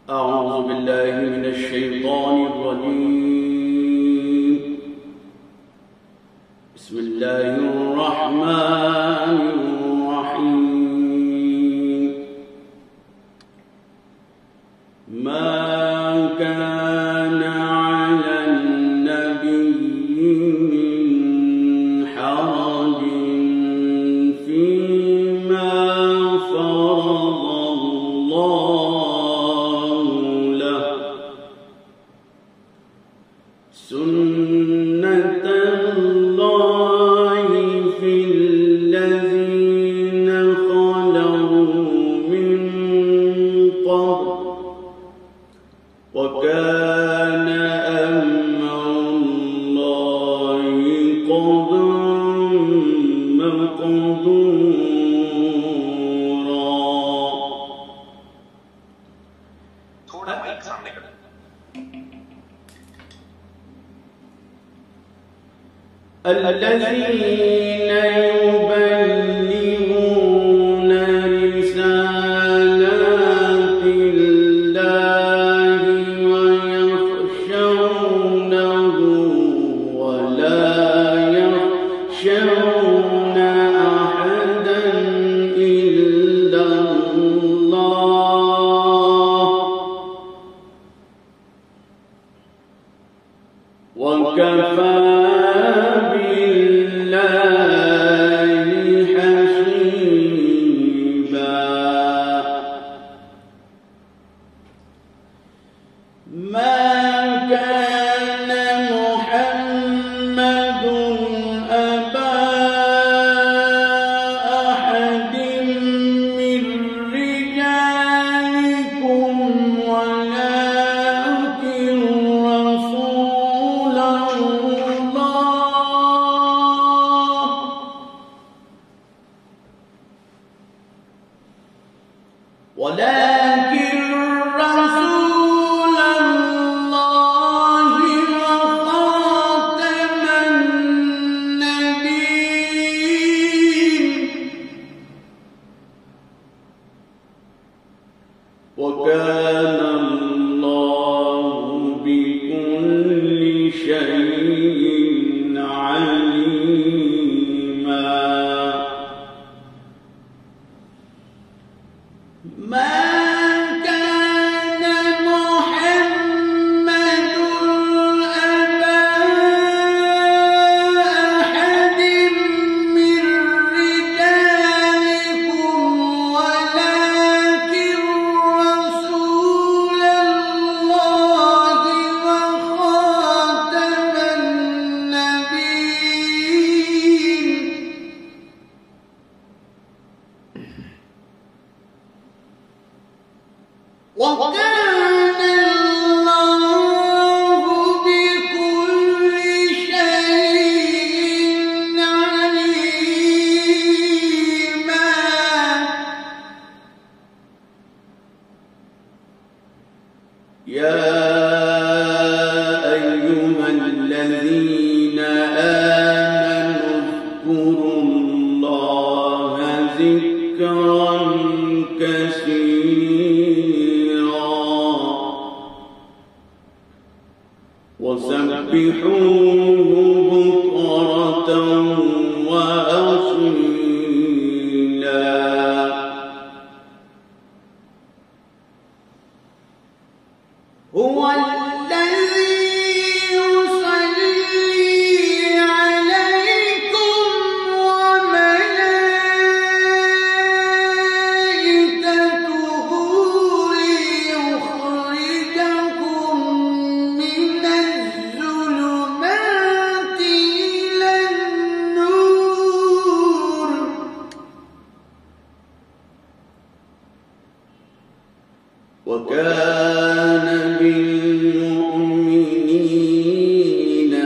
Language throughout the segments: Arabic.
أعوذ بالله من الشيطان الرجيم. بسم الله الرحمن الرحيم. ما كان على النبي من حرج فيما فرض الله له، سنة الله في الذين خلوا من قبل، وكان أمر الله قدرا مقدورا. الذين يبلغون رسالات الله ويخشونه ولا يخشون أحدا إلا الله، وكفى وكان الله بكل شيء عليما. وكان الله بكل شيء عليما. يا أيها الذين آمنوا اذكروا الله ذكرا كثيرا وسبحوه بكرة وأصيلا. هو الذي يصلي عليكم وملائكته ليخرجكم من الظلمات إلى النور، وكان بالمؤمنين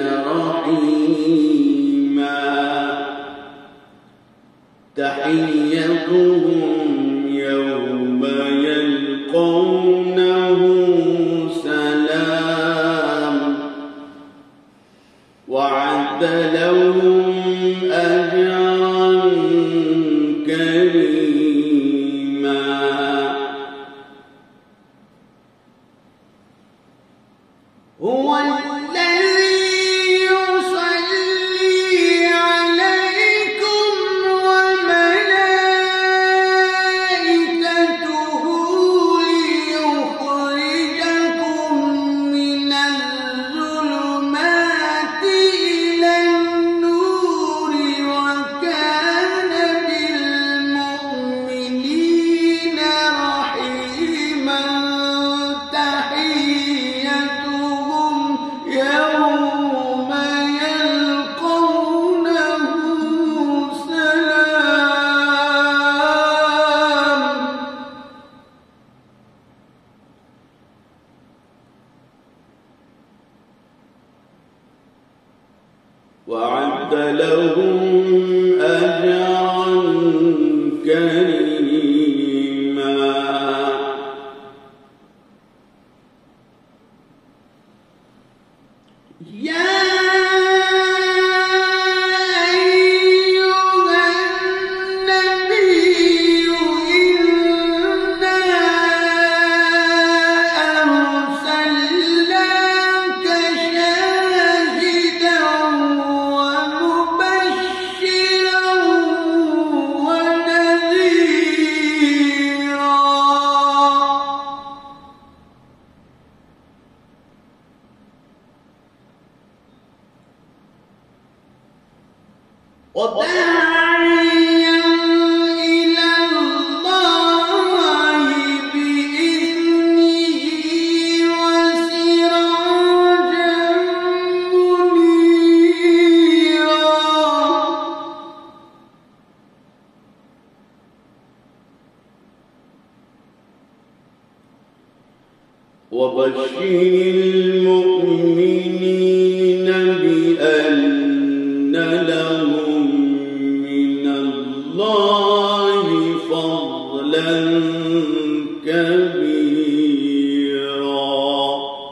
رحيما. تحيتهم يوم يلقونه سلام، وعد لهم أجرا كريما. هو الذي يصلي عليكم وملائكته ليخرجكم من الظلمات إلى النور وكان بالمؤمنين رحيما تحيتهم يوم يلقونه سلام وأعد لهم أجرا كريما يا أيها النبي إنا أرسلناك شاهدا ومبشرا ونذيرا وداعيا إلى الله بإذنه وسراجا منيرا وبشر المؤمنين بأن لهم من الله فضلا كبيرا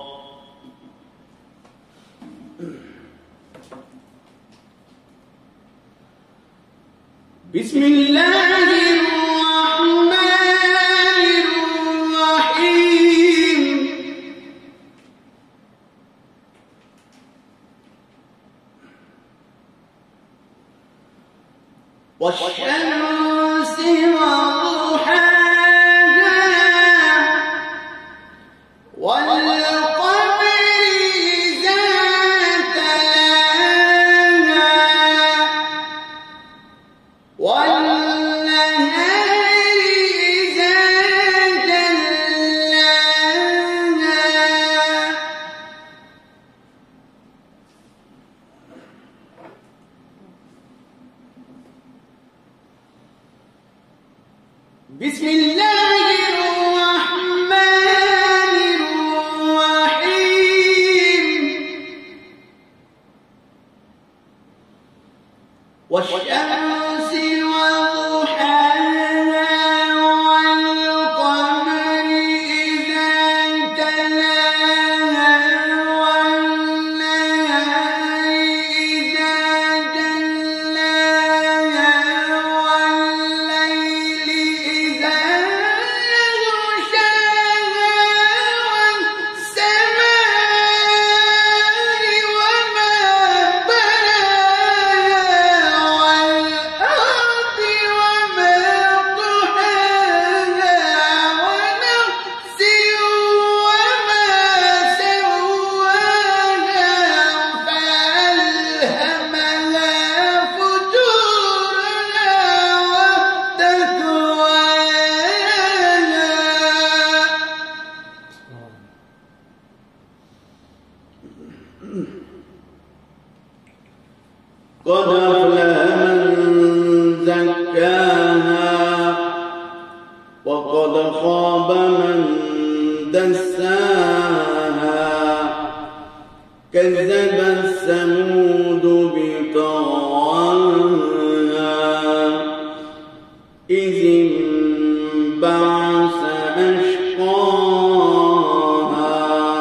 بسم الله الرحمن الرحيم والشمس وضحاها والقمر إذا تلاها والنهار إذا جلاها بسم الله الرحمن الرحيم والشمس وضحاها والقمر إذا تلاها والنهار إذا جلاها والليل إذا يغشاها والسماء وما بناها والأرض وما طحاها ونفس وما سواها فألهمها فجورها وتقواها قد أفلح من زكاها وقد خاب من دساها كذبت ثمود بطغواها إذ انبعث أشقاها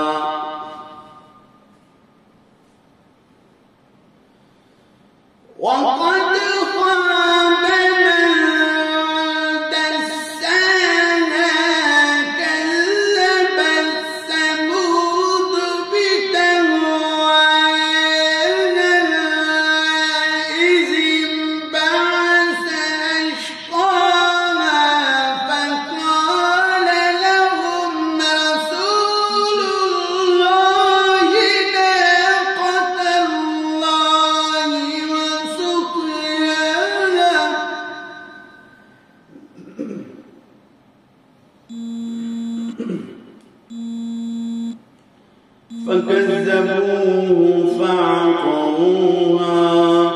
وقد خاب من دساها كذبت ثمود بطغواها فكذبوه فعقروها